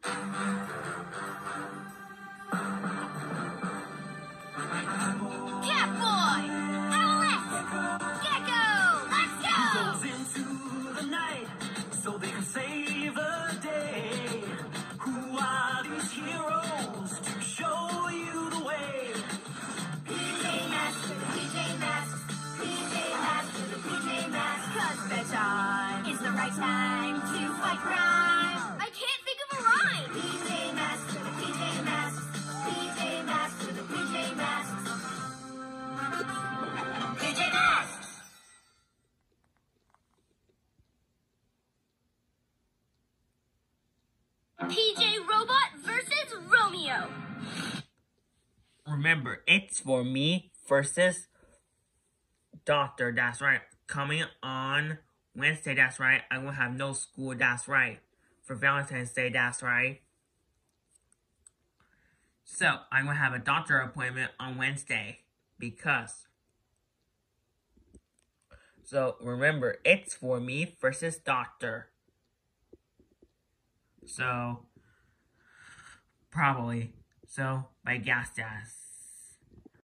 Catboy! Owlette! Gecko! Let's go! Goes into the night so they can save a day. Who are these heroes to show you the way? PJ Masks with the PJ Masks. PJ Masks with the PJ Masks. 'Cause bedtime is the right time to fight crime. I can't think of a rhyme. PJ Masks with the PJ Masks. PJ Masks with the PJ Masks. PJ Masks! PJ Robot versus Romeo. Remember, it's for me versus Doctor, that's right. Coming on Wednesday, that's right. I will have no school, that's right. For Valentine's Day, that's right. So, I'm going to have a doctor appointment on Wednesday. Because. So, remember, it's for me versus Doctor. So, probably. So, my gas.